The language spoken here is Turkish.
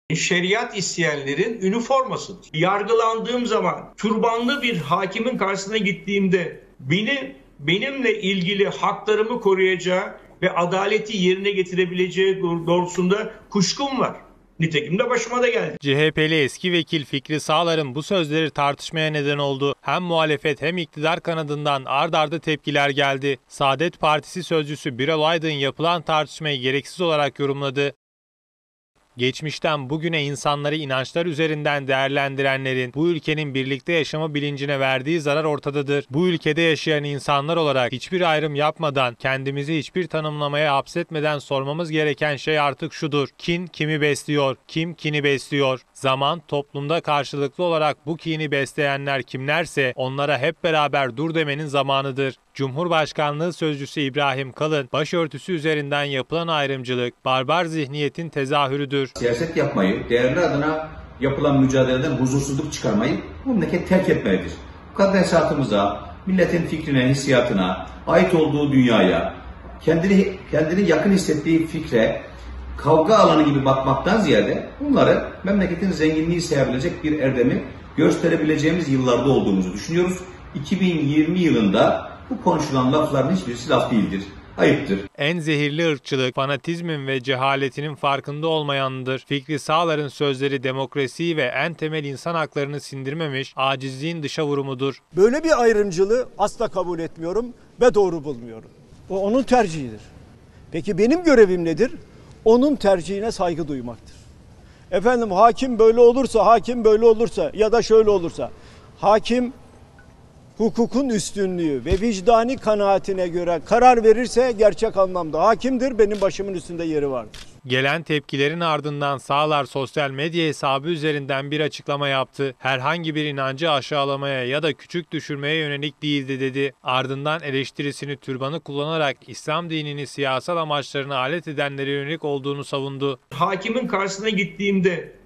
şeriat isteyenlerin üniformasıdır. Yargılandığım zaman türbanlı bir hakimin karşısına gittiğimde benimle ilgili haklarımı koruyacağı ve adaleti yerine getirebileceği doğrultusunda kuşkum var. Nitekim de başıma da geldi. CHP'li eski vekil Fikri Sağlar'ın bu sözleri tartışmaya neden oldu. Hem muhalefet hem iktidar kanadından ard arda tepkiler geldi. Saadet Partisi sözcüsü Birol Aydın yapılan tartışmayı gereksiz olarak yorumladı. Geçmişten bugüne insanları inançlar üzerinden değerlendirenlerin bu ülkenin birlikte yaşama bilincine verdiği zarar ortadadır. Bu ülkede yaşayan insanlar olarak hiçbir ayrım yapmadan, kendimizi hiçbir tanımlamaya hapsetmeden sormamız gereken şey artık şudur: kin kimi besliyor, kim kini besliyor? Zaman toplumda karşılıklı olarak bu kini besleyenler kimlerse onlara hep beraber dur demenin zamanıdır. Cumhurbaşkanlığı Sözcüsü İbrahim Kalın, başörtüsü üzerinden yapılan ayrımcılık barbar zihniyetin tezahürüdür. Siyaset yapmayı, değerler adına yapılan mücadeleden huzursuzluk çıkarmayı bu memleket terk etmelidir. Mukaddesatımıza, milletin fikrine, hissiyatına, ait olduğu dünyaya, kendini yakın hissettiği fikre, kavga alanı gibi bakmaktan ziyade bunları memleketin zenginliği sayabilecek bir erdemi gösterebileceğimiz yıllarda olduğumuzu düşünüyoruz. 2020 yılında bu konuşulan lafların hiçbirisi laf değildir. Ayıptır. En zehirli ırkçılık, fanatizmin ve cehaletinin farkında olmayandır. Fikri Sağlar'ın sözleri demokrasiyi ve en temel insan haklarını sindirmemiş, acizliğin dışa vurumudur. Böyle bir ayrımcılığı asla kabul etmiyorum ve doğru bulmuyorum. O onun tercihidir. Peki benim görevim nedir? Onun tercihine saygı duymaktır. Efendim hakim böyle olursa ya da şöyle olursa, hakim hukukun üstünlüğü ve vicdani kanaatine göre karar verirse gerçek anlamda hakimdir, benim başımın üstünde yeri vardır. Gelen tepkilerin ardından Sağlar sosyal medya hesabı üzerinden bir açıklama yaptı. Herhangi bir inancı aşağılamaya ya da küçük düşürmeye yönelik değildi dedi. Ardından eleştirisini türbanı kullanarak İslam dinini siyasal amaçlarına alet edenlere yönelik olduğunu savundu. Hakimin karşısına gittiğimde